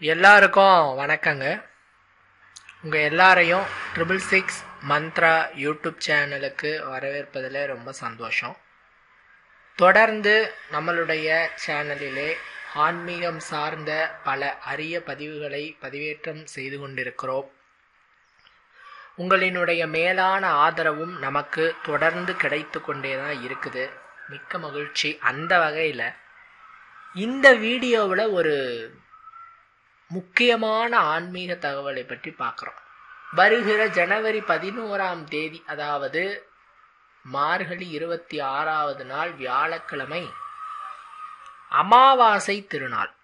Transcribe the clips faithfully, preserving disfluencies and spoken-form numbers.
எல்லாருக்கும் வணக்கங்க. உங்கள் எல்லாரையும் ட்ரிபிள் சிக்ஸ் மந்த்ரா யூடியூப் சேனலுக்கு வரவேற்பதில் ரொம்ப சந்தோஷம். தொடர்ந்து நம்மளுடைய சேனலிலே ஆன்மீகம் சார்ந்த பல அரிய பதிவுகளை பதிவேற்றம் செய்து கொண்டிருக்கிறோம். உங்களினுடைய மேலான ஆதரவும் நமக்கு தொடர்ந்து கிடைத்து கொண்டே தான் இருக்குது. மிக்க மகிழ்ச்சி. அந்த வகையில் இந்த வீடியோவில் ஒரு முக்கியமான ஆன்மீக தகவலை பற்றி பார்க்குறோம். வருகிற ஜனவரி பதினோராம் தேதி, அதாவது மார்கழி இருபத்தி ஆறாவது நாள் வியாழக்கிழமை அமாவாசை திருநாள்.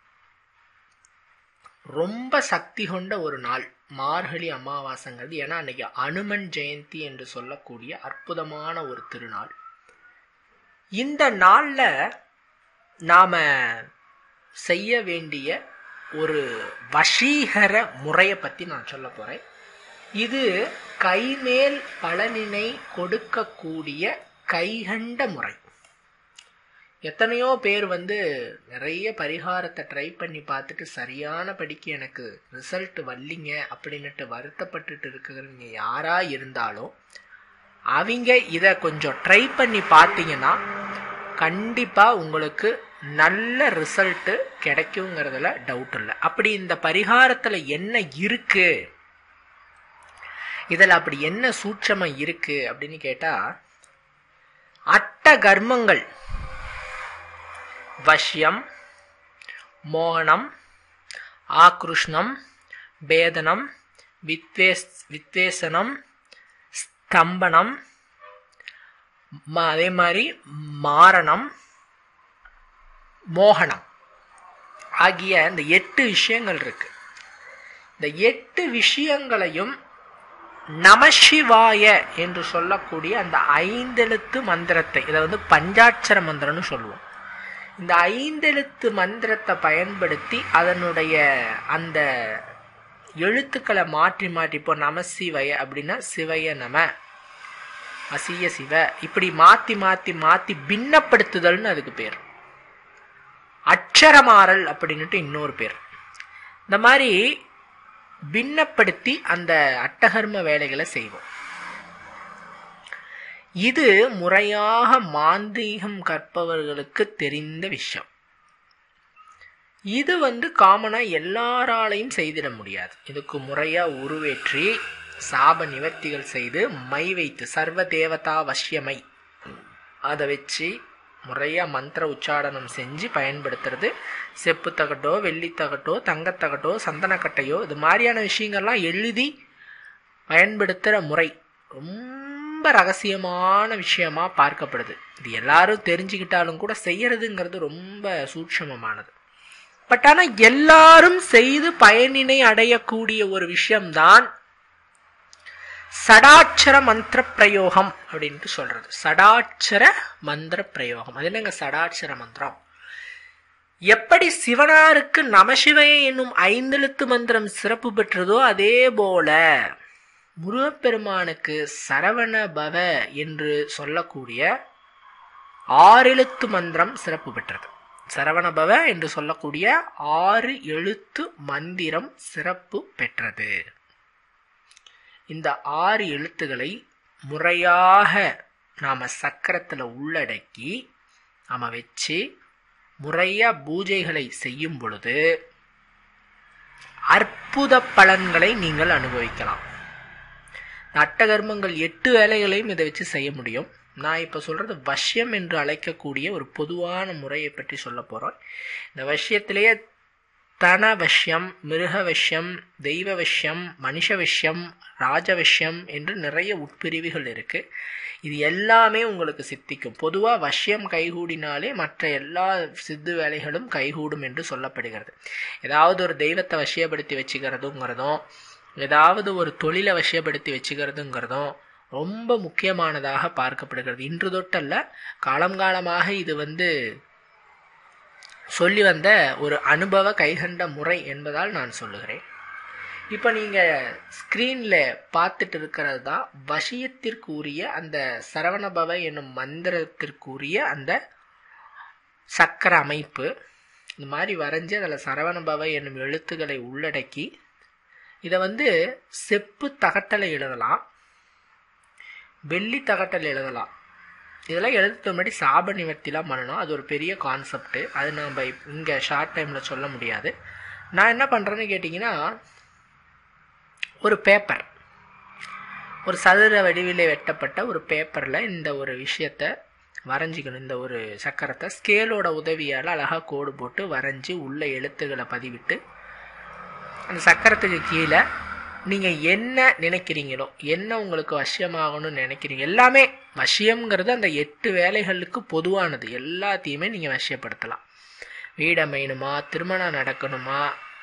ரொம்ப சக்தி கொண்ட ஒரு நாள் மார்கழி அமாவாசைங்கிறது. ஏன்னா அன்னைக்கு அனுமன் ஜெயந்தி என்று சொல்லக்கூடிய அற்புதமான ஒரு திருநாள். இந்த நாளில் நாம செய்ய வேண்டிய ஒரு வசீகர முறையை பற்றி நான் சொல்ல போகிறேன். இது கைமேல் பலனினை கொடுக்கக்கூடிய கைகண்ட முறை. எத்தனையோ பேர் வந்து நிறைய பரிகாரத்தை ட்ரை பண்ணி பார்த்துட்டு சரியான படிக்கு எனக்கு ரிசல்ட் வரலிங்க அப்படின்னுட்டு வருத்தப்பட்டுட்டு இருக்கிறவங்க யாராக இருந்தாலும் அவங்க இதை கொஞ்சம் ட்ரை பண்ணி பார்த்தீங்கன்னா கண்டிப்பாக உங்களுக்கு நல்ல ரிசல்ட்டு கிடைக்குங்கிறதுல டவுட் இல்லை. அப்படி இந்த பரிகாரத்தில் என்ன இருக்கு, இதில் அப்படி என்ன சூட்சமம் இருக்கு அப்படின்னு கேட்டால், அட்ட கர்மங்கள் வஷ்யம், மோகனம், ஆக்ருஷ்ணம், பேதனம், வித்வேஸ் வித்வேசனம், ஸ்தம்பனம், அதே மாதிரி மாரணம், மோகனம் ஆகிய இந்த எட்டு விஷயங்கள் இருக்கு. இந்த எட்டு விஷயங்களையும் நமசிவாய என்று சொல்லக்கூடிய அந்த ஐந்தெழுத்து மந்திரத்தை, இதை வந்து பஞ்சாட்சர மந்திரம்னு சொல்லுவோம். இந்த ஐந்தெழுத்து மந்திரத்தை பயன்படுத்தி அதனுடைய அந்த எழுத்துக்களை மாற்றி மாற்றி, இப்போ நமசிவய அப்படின்னா சிவய நம, அசிய சிவ, இப்படி மாற்றி மாற்றி மாற்றி பின்னப்படுத்துதல்னு அதுக்கு பேர். அட்சரமாறல் அப்படின்னுட்டு இன்னொரு பேர். இந்த மாதிரி பின்னப்படுத்தி அந்த அட்டகர்ம வேலைகளை செய்வோம். இது முறையாக மாந்திரீகம் கற்பவர்களுக்கு தெரிந்த விஷயம். இது வந்து காமனா எல்லாராலையும் செய்திட முடியாது. இதுக்கு முறையா உருவேற்றி சாப நிவர்த்திகள் செய்து மை வைத்து சர்வ தேவதா வஷ்யமை அதை வச்சு முறையா மந்திர உச்சாடனம் செஞ்சு பயன்படுத்துறது. செப்பு தகட்டோ, வெள்ளி தகட்டோ, தங்கத்தகட்டோ, சந்தனக்கட்டையோ, இது மாதிரியான விஷயங்கள்லாம் எழுதி பயன்படுத்துகிற முறை ரொம்ப ரகசியமான விஷயமா பார்க்கப்படுது. இது எல்லாரும் தெரிஞ்சுக்கிட்டாலும் கூட செய்யறதுங்கிறது ரொம்ப சூட்சமமானது. பட் ஆனால் எல்லாரும் செய்து பயனினை அடையக்கூடிய ஒரு விஷயம்தான் சடாட்சர மந்திர பிரயோகம் அப்படின்ட்டு சொல்றது. சடாட்சர மந்திர பிரயோகம். அது என்னங்க சடாட்சர மந்திரம்? எப்படி சிவனாருக்கு நமசிவய என்னும் ஐந்தெழுத்து மந்திரம் சிறப்பு பெற்றதோ அதே போல முருகப்பெருமானுக்கு சரவண பவ என்று சொல்லக்கூடிய ஆறெழுத்து மந்திரம் சிறப்பு பெற்றது. சரவண பவ என்று சொல்லக்கூடிய ஆறு எழுத்து மந்திரம் சிறப்பு பெற்றது. இந்த ஆறு எழுத்துக்களை முறையாக நாம் சக்கரத்தில் உள்ளடக்கி நாம் வச்சு முறையாக பூஜைகளை செய்யும் பொழுது அற்புத பலன்களை நீங்கள் அனுபவிக்கலாம். அட்டகர்மங்கள் எட்டு வேலைகளையும் இதை வச்சு செய்ய முடியும். நான் இப்போ சொல்கிறது வஷ்யம் என்று அழைக்கக்கூடிய ஒரு பொதுவான முறையை பற்றி சொல்ல போகிறோம். இந்த வஷ்யத்திலேயே தன வஷ்யம், மிருக வஷ்யம், தெய்வ வஷ்யம், மனுஷ வஷ்யம், ராஜவஷ்யம் என்று நிறைய உட்பிரிவுகள் இருக்கு. இது எல்லாமே உங்களுக்கு சித்திக்கும். பொதுவாக வஷ்யம் கைகூடினாலே மற்ற எல்லா சித்து வேலைகளும் கைகூடும் என்று சொல்லப்படுகிறது. ஏதாவது ஒரு தெய்வத்தை வசியப்படுத்தி வச்சுக்கிறதுங்கிறதும், ஏதாவது ஒரு தொழிலை வசியப்படுத்தி வச்சுக்கிறதுங்கிறதும் ரொம்ப முக்கியமானதாக பார்க்கப்படுகிறது. இன்று தொட்டல்ல, காலங்காலமாக இது வந்து சொல்லி வந்த ஒரு அனுபவ கைகண்ட முறை என்பதால் நான் சொல்லுகிறேன். இப்போ நீங்கள் ஸ்க்ரீனில் பார்த்துட்டு இருக்கிறது தான் வசியத்திற்குரிய அந்த சரவணபவ என்னும் மந்திரத்திற்குரிய அந்த சக்கர அமைப்பு. இந்த மாதிரி வரைஞ்சி அதில் சரவணபவ என்னும் எழுத்துக்களை உள்ளடக்கி இதை வந்து செப்பு தகட்டலை எழுதலாம், வெள்ளி தகட்டல் எழுதலாம். இதெல்லாம் எழுதுறதுக்கு முன்னாடி சாப நிவர்த்திலாம் பண்ணணும். அது ஒரு பெரிய கான்செப்ட்டு. அது நம்ம இங்கே ஷார்ட் டைமில் சொல்ல முடியாது. நான் என்ன பண்ணுறேன்னு கேட்டிங்கன்னா, ஒரு பேப்பர், ஒரு சதுர வடிவிலே வெட்டப்பட்ட ஒரு பேப்பரில் இந்த ஒரு விஷயத்தை வரைஞ்சிக்கணும். இந்த ஒரு சக்கரத்தை ஸ்கேலோட உதவியால் அழகாக கோடு போட்டு வரைஞ்சி உள்ள எழுத்துக்களை பதிவிட்டு அந்த சக்கரத்துக்கு கீழே நீங்கள் என்ன நினைக்கிறீங்களோ, என்ன உங்களுக்கு வசியமாகணும்னு நினைக்கிறீங்க, எல்லாமே வசியம்ங்கிறது அந்த எட்டு வேலைகளுக்கு பொதுவானது. எல்லாத்தையுமே நீங்கள் வசியப்படுத்தலாம். வீடமையணுமா, திருமணம் நடக்கணுமா,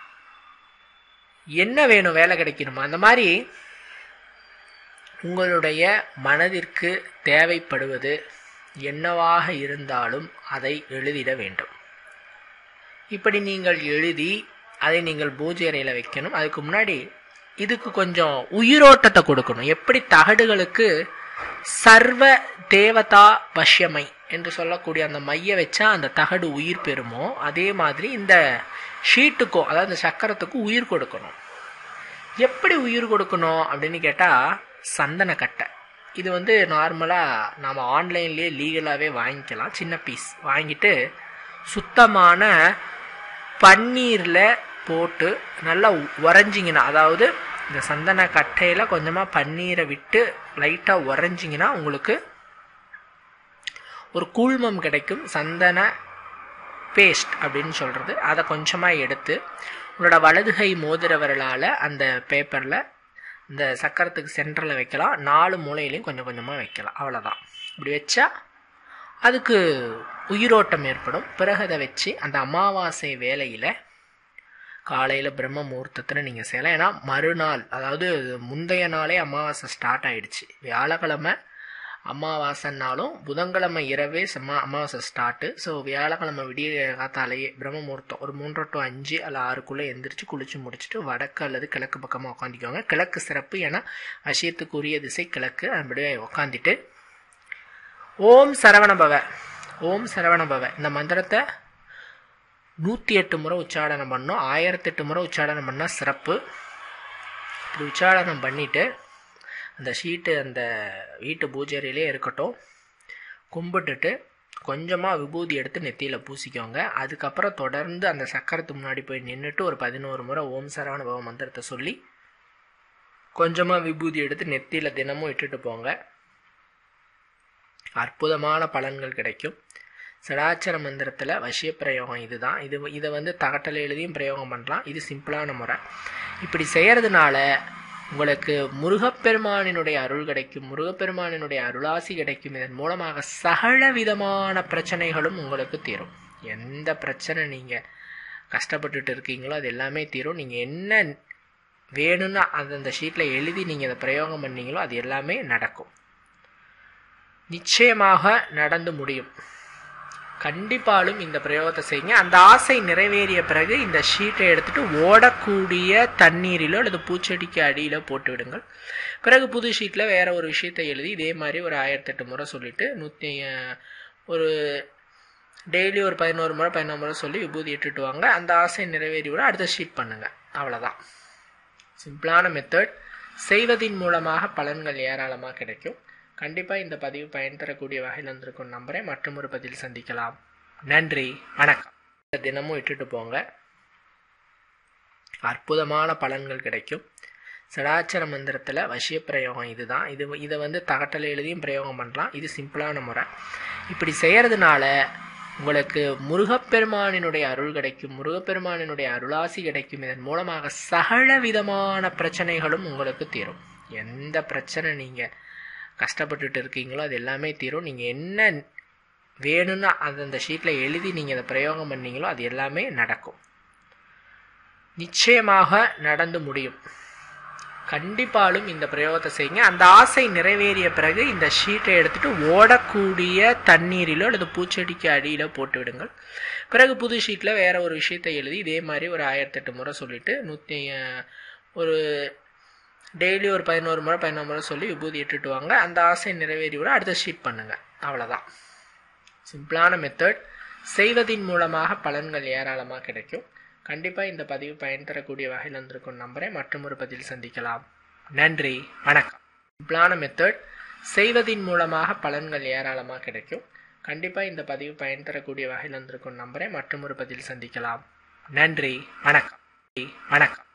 என்ன வேணும், வேலை கிடைக்கணுமா, அந்த மாதிரி உங்களுடைய மனதிற்கு தேவைப்படுவது என்னவாக இருந்தாலும் அதை எழுதிட வேண்டும். இப்படி நீங்கள் எழுதி அதை நீங்கள் பூஜை அறையில் வைக்கணும். அதுக்கு முன்னாடி இதுக்கு கொஞ்சம் உயிரோட்டத்தை கொடுக்கணும். எப்படி தகடுகளுக்கு சர்வ தேவதா வஷ்யமை என்று சொல்லக்கூடிய அந்த மைய வச்சா அந்த தகடு உயிர் பெறுமோ, அதே மாதிரி இந்த ஷீட்டுக்கும், அதாவது இந்த சக்கரத்துக்கும் உயிர் கொடுக்கணும். எப்படி உயிர் கொடுக்கணும் அப்படின்னு கேட்டால், சந்தனக்கட்டை. இது வந்து நார்மலாக நாம் ஆன்லைன்லேயே லீகலாகவே வாங்கிக்கலாம். சின்ன பீஸ் வாங்கிட்டு சுத்தமான பன்னீரில் போட்டு நல்லா உறைஞ்சிங்கன்னா, அதாவது இந்த சந்தன கட்டையில் கொஞ்சமாக பன்னீரை விட்டு லைட்டாக உறைஞ்சிங்கன்னா உங்களுக்கு ஒரு கூழ்மம் கிடைக்கும். சந்தன பேஸ்ட் அப்படின்னு சொல்கிறது. அதை கொஞ்சமாக எடுத்து உங்களோட வலதுகை மோதிர விரலால் அந்த பேப்பரில் இந்த சக்கரத்துக்கு சென்டரில் வைக்கலாம். நாலு மூலையிலையும் கொஞ்சம் கொஞ்சமாக வைக்கலாம். அவ்வளோதான். இப்படி வச்சா அதுக்கு உயிரோட்டம் ஏற்படும். பிறகு அதை வச்சு அந்த அமாவாசை வேளையில் காலையில் பிரம்ம முகூர்த்தத்தில் நீங்கள் செய்யலாம். ஏன்னா மறுநாள், அதாவது முந்தைய நாளே அமாவாசை ஸ்டார்ட் ஆகிடுச்சு. வியாழக்கிழமை அமாவாசைன்னாலும் புதன்கிழமை இரவே செம்ம அமாவாசை ஸ்டார்ட்டு. ஸோ வியாழக்கிழமை விடிய காத்தாலேயே பிரம்ம முகூர்த்தம் ஒரு மூன்று டு அஞ்சு அல்ல ஆறுக்குள்ளே எந்திரிச்சு குளிச்சு முடிச்சுட்டு வடக்கு அல்லது கிழக்கு பக்கமாக உட்காந்துக்கோங்க. கிழக்கு சிறப்பு, ஏன்னா வசியத்துக்குரிய திசை கிழக்கு. அப்படியே உட்காந்துட்டு ஓம் சரவணபவ, ஓம் சரவணபவ இந்த மந்திரத்தை நூற்றி எட்டு முறை உச்சாடனம் பண்ணணும். ஆயிரத்தி எட்டு முறை உச்சாடனம் பண்ணால் சிறப்பு. இப்படி உச்சாடனம் பண்ணிவிட்டு அந்த ஷீட்டு அந்த வீட்டு பூஜையிலே இருக்கட்டும். கும்பிட்டுட்டு கொஞ்சமாக விபூதி எடுத்து நெத்தியில் பூசிக்கோங்க. அதுக்கப்புறம் தொடர்ந்து அந்த சக்கரத்துக்கு முன்னாடி போய் நின்றுட்டு ஒரு பதினோரு முறை ஓம் சரவணபவ மந்திரத்தை சொல்லி கொஞ்சமாக விபூதி எடுத்து நெத்தியில் தினமும் இட்டுட்டு போங்க. அற்புதமான பலன்கள் கிடைக்கும். சடாச்சர மந்திரத்தில் வசிய பிரயோகம் இதுதான். இது இதை வந்து தகட்டலை எழுதியும் பிரயோகம் பண்ணலாம். இது சிம்பிளான முறை. இப்படி செய்கிறதுனால உங்களுக்கு முருகப்பெருமானினுடைய அருள் கிடைக்கும், முருகப்பெருமானினுடைய அருளாசி கிடைக்கும். இதன் மூலமாக சகல விதமான பிரச்சனைகளும் உங்களுக்கு தீரும். எந்த பிரச்சனை நீங்கள் கஷ்டப்பட்டுட்டு இருக்கீங்களோ அது எல்லாமே தீரும். நீங்கள் என்ன வேணும்னா அது அந்த ஷீட்டில் எழுதி நீங்கள் அதை பிரயோகம் பண்ணீங்களோ அது எல்லாமே நடக்கும். நிச்சயமாக நடந்து முடியும். கண்டிப்பாலும் இந்த பிரயோகத்தை செய்யுங்க. அந்த ஆசை நிறைவேறிய பிறகு இந்த ஷீட்டை எடுத்துட்டு ஓடக்கூடிய தண்ணீரிலோ அல்லது பூச்செடிக்கு அடியிலோ போட்டு விடுங்கள். பிறகு புது ஷீட்டில் வேற ஒரு விஷயத்தை எழுதி இதே மாதிரி ஒரு ஆயிரத்தி எட்டு முறை சொல்லிட்டு நூற்றி ஒரு டெய்லி ஒரு பதினோரு முறை பதினோரு முறை சொல்லி விபூதி இட்டுட்டு வாங்க. அந்த ஆசை நிறைவேறி விட அடுத்த ஷீட் பண்ணுங்க. அவ்வளோதான். சிம்பிளான மெத்தட். செய்வதின் மூலமாக பலன்கள் ஏராளமாக கிடைக்கும். கண்டிப்பாக இந்த பதிவு பயன் தரக்கூடிய வகையில் வந்திருக்கும் நம்புகிறேன். மற்றும் ஒரு பதில் சந்திக்கலாம். நன்றி, வணக்கம். தினமும் இட்டுட்டு போங்க. அற்புதமான பலன்கள் கிடைக்கும். சடாச்சர மந்திரத்தில் வசிய பிரயோகம் இதுதான். இது இதை வந்து தகட்டலை எழுதியும் பிரயோகம் பண்ணலாம். இது சிம்பிளான முறை. இப்படி செய்கிறதுனால உங்களுக்கு முருகப்பெருமானினுடைய அருள் கிடைக்கும், முருகப்பெருமானினுடைய அருளாசி கிடைக்கும். இதன் மூலமாக சகல விதமான பிரச்சனைகளும் உங்களுக்கு தீரும். எந்த பிரச்சனை நீங்கள் கஷ்டப்பட்டுட்டு இருக்கீங்களோ அது எல்லாமே தீரும். நீங்கள் என்ன வேணும்னா அது அந்த ஷீட்டில் எழுதி நீங்கள் அதை பிரயோகம் பண்ணீங்களோ அது எல்லாமே நடக்கும். நிச்சயமாக நடந்து முடியும். கண்டிப்பாலும் இந்த பிரயோகத்தை செய்யுங்க. அந்த ஆசை நிறைவேறிய பிறகு இந்த ஷீட்டை எடுத்துட்டு ஓடக்கூடிய தண்ணீரிலோ அல்லது பூச்செடிக்கு அடியிலோ போட்டு விடுங்கள். பிறகு புது ஷீட்டில் வேற ஒரு விஷயத்தை எழுதி இதே மாதிரி ஒரு ஆயிரத்தி எட்டு முறை சொல்லிட்டு நூற்றி ஒரு டெய்லி ஒரு பதினோரு முறை பதினோரு முறை சொல்லி விபூதி இட்டுட்டு வாங்க. அந்த ஆசை நிறைவேறி விட அடுத்த ஷீட் பண்ணுங்க. அவ்வளோதான். சிம்பிளான மெத்தட். செய்வதின் மூலமாக பலன்கள் ஏராளமாக கிடைக்கும். கண்டிப்பாக இந்த பதிவு பயன் தரக்கூடிய வகையில் இருந்திருக்கும் நம்புறேன். மற்றும் ஒரு பதில் சந்திக்கலாம். நன்றி, வணக்கம். சிம்பிளான மெத்தட், செய்வதின் மூலமாக பலன்கள் ஏராளமாக கிடைக்கும். கண்டிப்பாக இந்த பதிவு பயன் தரக்கூடிய வகையில் இருந்திருக்கும் நம்புறேன். மற்றும் ஒரு பதில் சந்திக்கலாம். நன்றி, வணக்கம். வணக்கம்.